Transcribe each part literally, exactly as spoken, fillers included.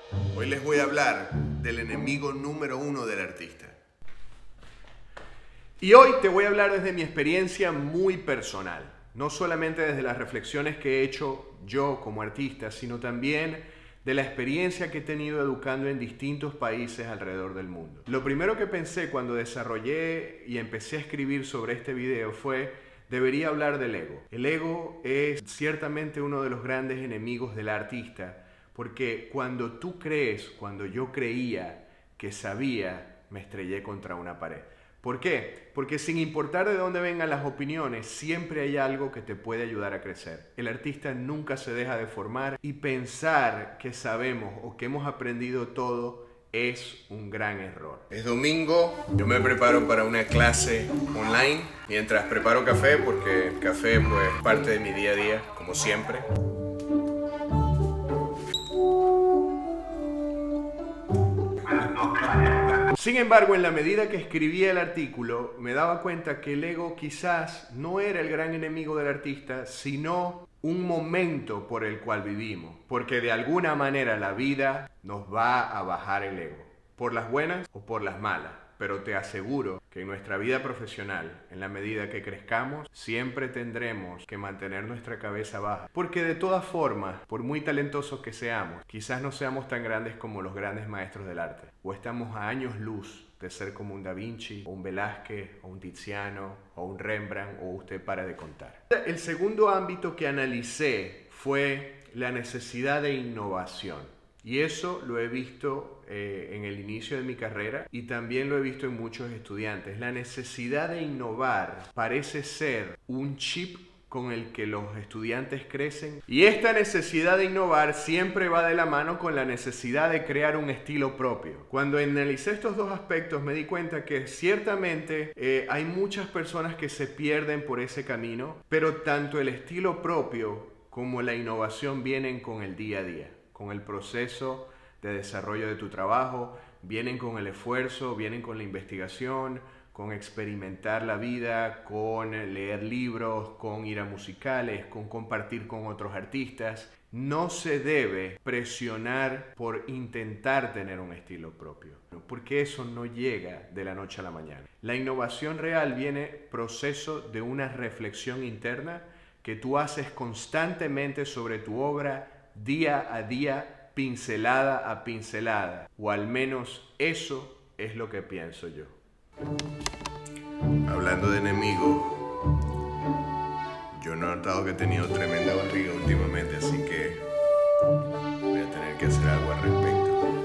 Hoy les voy a hablar del enemigo número uno del artista. Y hoy te voy a hablar desde mi experiencia muy personal, no solamente desde las reflexiones que he hecho yo como artista, sino también de la experiencia que he tenido educando en distintos países alrededor del mundo. Lo primero que pensé cuando desarrollé y empecé a escribir sobre este video fue: debería hablar del ego. El ego es ciertamente uno de los grandes enemigos del artista, porque cuando tú crees, cuando yo creía que sabía, me estrellé contra una pared. ¿Por qué? Porque sin importar de dónde vengan las opiniones, siempre hay algo que te puede ayudar a crecer. El artista nunca se deja de formar y pensar que sabemos o que hemos aprendido todo es un gran error. Es domingo, yo me preparo para una clase online mientras preparo café, porque el café pues es parte de mi día a día, como siempre. Sin embargo, en la medida que escribía el artículo, me daba cuenta que el ego quizás no era el gran enemigo del artista, sino un momento por el cual vivimos. Porque de alguna manera la vida nos va a bajar el ego, por las buenas o por las malas. Pero te aseguro que en nuestra vida profesional, en la medida que crezcamos, siempre tendremos que mantener nuestra cabeza baja. Porque de todas formas, por muy talentosos que seamos, quizás no seamos tan grandes como los grandes maestros del arte. O estamos a años luz de ser como un Da Vinci, o un Velázquez, o un Tiziano, o un Rembrandt, o usted para de contar. El segundo ámbito que analicé fue la necesidad de innovación. Y eso lo he visto eh, en el inicio de mi carrera y también lo he visto en muchos estudiantes. La necesidad de innovar parece ser un chip con el que los estudiantes crecen. Y esta necesidad de innovar siempre va de la mano con la necesidad de crear un estilo propio. Cuando analicé estos dos aspectos me di cuenta que ciertamente eh, hay muchas personas que se pierden por ese camino, pero tanto el estilo propio como la innovación vienen con el día a día, con el proceso de desarrollo de tu trabajo, vienen con el esfuerzo, vienen con la investigación, con experimentar la vida, con leer libros, con ir a musicales, con compartir con otros artistas. No se debe presionar por intentar tener un estilo propio, porque eso no llega de la noche a la mañana. La innovación real viene proceso de una reflexión interna que tú haces constantemente sobre tu obra, día a día, pincelada a pincelada, o al menos eso es lo que pienso yo. Hablando de enemigos, yo he notado que he tenido tremenda barriga últimamente, así que voy a tener que hacer algo al respecto.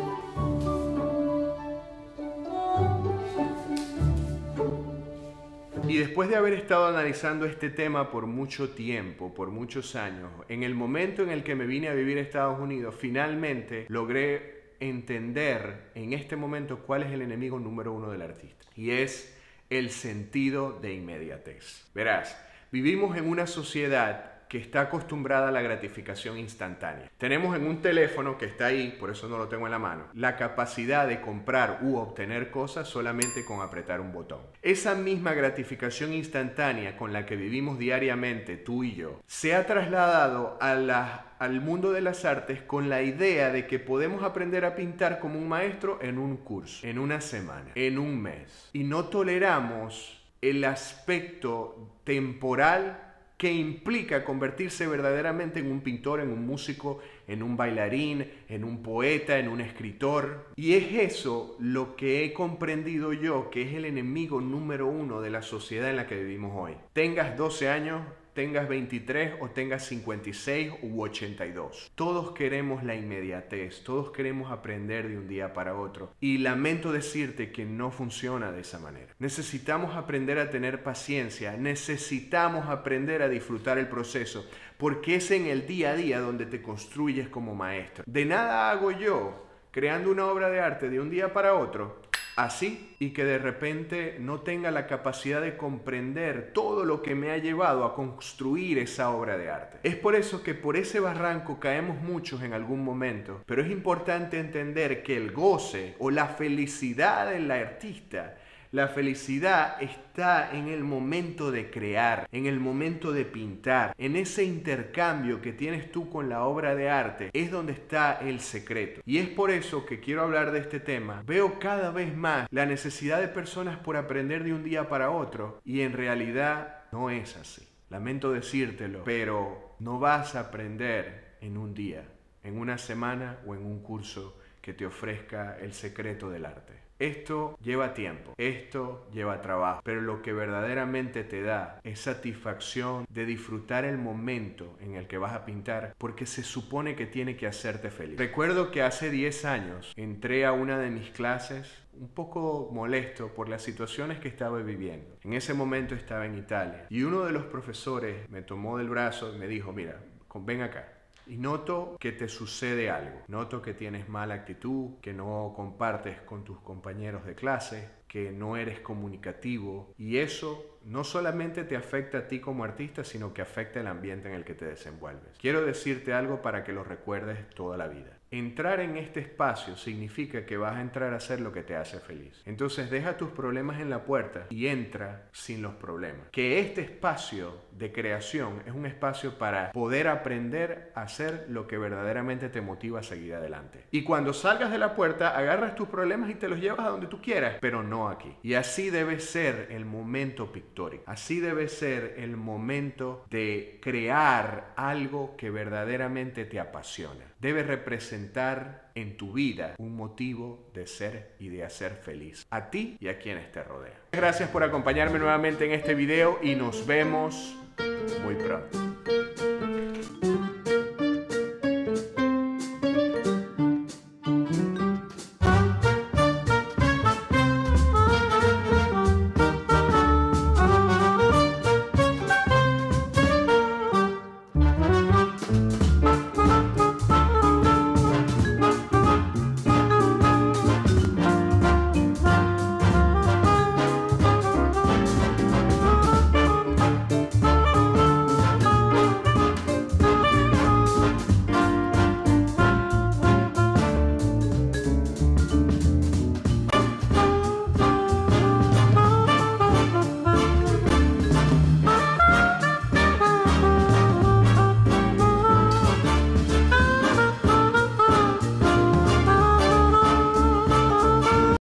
Y después de haber estado analizando este tema por mucho tiempo, por muchos años, en el momento en el que me vine a vivir a Estados Unidos, finalmente logré entender en este momento cuál es el enemigo número uno del artista. Y es el sentido de inmediatez. Verás, vivimos en una sociedad que está acostumbrada a la gratificación instantánea. Tenemos en un teléfono que está ahí, por eso no lo tengo en la mano, la capacidad de comprar u obtener cosas solamente con apretar un botón. Esa misma gratificación instantánea con la que vivimos diariamente tú y yo, se ha trasladado a la, al mundo de las artes con la idea de que podemos aprender a pintar como un maestro en un curso, en una semana, en un mes. Y no toleramos el aspecto temporal que implica convertirse verdaderamente en un pintor, en un músico, en un bailarín, en un poeta, en un escritor. Y es eso lo que he comprendido yo, que es el enemigo número uno de la sociedad en la que vivimos hoy. Tengas doce años, tengas veintitrés o tengas cincuenta y seis u ochenta y dos. Todos queremos la inmediatez, todos queremos aprender de un día para otro. Y lamento decirte que no funciona de esa manera. Necesitamos aprender a tener paciencia, necesitamos aprender a disfrutar el proceso, porque es en el día a día donde te construyes como maestro. De nada hago yo creando una obra de arte de un día para otro, así, y que de repente no tenga la capacidad de comprender todo lo que me ha llevado a construir esa obra de arte. Es por eso que por ese barranco caemos muchos en algún momento, pero es importante entender que el goce o la felicidad del artista La felicidad está en el momento de crear, en el momento de pintar, en ese intercambio que tienes tú con la obra de arte, es donde está el secreto. Y es por eso que quiero hablar de este tema. Veo cada vez más la necesidad de personas por aprender de un día para otro y en realidad no es así. Lamento decírtelo, pero no vas a aprender en un día, en una semana o en un curso que te ofrezca el secreto del arte. Esto lleva tiempo, esto lleva trabajo, pero lo que verdaderamente te da es satisfacción de disfrutar el momento en el que vas a pintar, porque se supone que tiene que hacerte feliz. Recuerdo que hace diez años entré a una de mis clases un poco molesto por las situaciones que estaba viviendo. En ese momento estaba en Italia y uno de los profesores me tomó del brazo y me dijo, mira, ven acá. Y noto que te sucede algo, noto que tienes mala actitud, que no compartes con tus compañeros de clase, que no eres comunicativo y eso no solamente te afecta a ti como artista, sino que afecta el ambiente en el que te desenvuelves. Quiero decirte algo para que lo recuerdes toda la vida. Entrar en este espacio significa que vas a entrar a hacer lo que te hace feliz. Entonces deja tus problemas en la puerta y entra sin los problemas. Que este espacio de creación es un espacio para poder aprender a hacer lo que verdaderamente te motiva a seguir adelante. Y cuando salgas de la puerta, agarras tus problemas y te los llevas a donde tú quieras, pero no aquí. Y así debe ser el momento pictórico. Así debe ser el momento de crear algo que verdaderamente te apasiona. Debe representar en tu vida un motivo de ser y de hacer feliz a ti y a quienes te rodean. Gracias por acompañarme nuevamente en este video y nos vemos muy pronto.